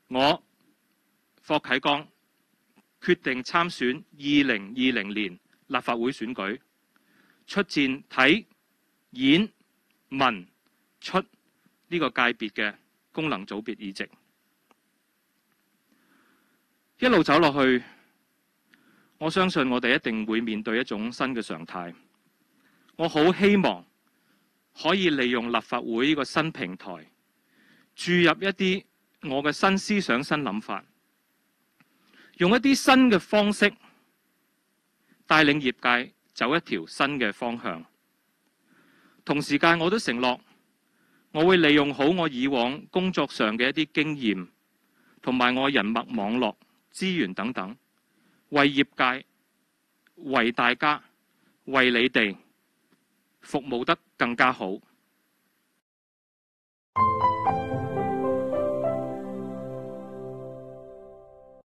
我霍啟剛決定參選2020年立法會選舉，出戰體、演、文、出呢個界別嘅功能組別議席。一路走落去，我相信我哋一定會面對一種新嘅常態。我好希望可以利用立法會呢個新平台，注入一啲我嘅新思想、新諗法，用一啲新嘅方式帶領業界走一條新嘅方向。同時間我都承諾，我會利用好我以往工作上嘅一啲經驗，同埋我人脈網絡資源等等，為業界、為大家、為你哋服務得更加好。